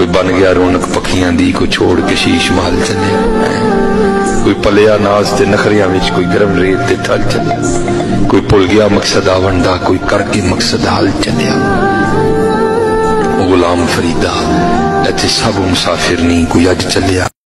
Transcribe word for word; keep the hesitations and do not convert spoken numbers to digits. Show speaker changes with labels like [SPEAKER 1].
[SPEAKER 1] कोई बन गया रौनक पखियां दी, कोई छोड़ के शीश महल चलिया, कोई पलिया नाज ते नखरियां विच, कोई गरम रेत ते थल चलिया, कोई भुल गया मकसद आवन दा, कोई करके मकसद हाल चलिया। गुलाम फरीदा इत्थे सब मुसाफिर नहीं, कोई अज चलिया।